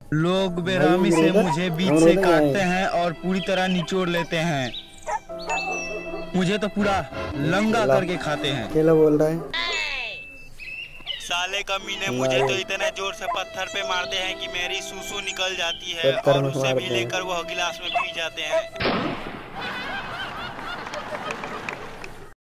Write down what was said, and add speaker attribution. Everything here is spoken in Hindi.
Speaker 1: लोग
Speaker 2: भाई
Speaker 1: बेरहमी से
Speaker 2: अंग्रेजा
Speaker 1: मुझे बीच से
Speaker 2: अंग्रेजा क्या
Speaker 1: काटते
Speaker 2: है?
Speaker 1: हैं और पूरी तरह निचोड़ लेते हैं। मुझे तो पूरा
Speaker 2: ये
Speaker 1: लंगा
Speaker 2: केला
Speaker 1: करके खाते हैं।
Speaker 2: केला बोल रहा है।
Speaker 1: साले कमीने मुझे तो
Speaker 2: हमारे
Speaker 1: इतने जोर से पत्थर पे मारते हैं कि मेरी सूसू निकल जाती है
Speaker 2: पत्थर
Speaker 1: और
Speaker 2: में
Speaker 1: उसे भी
Speaker 2: मारते हैं।
Speaker 1: लेकर वह गिलास में पी जाते हैं।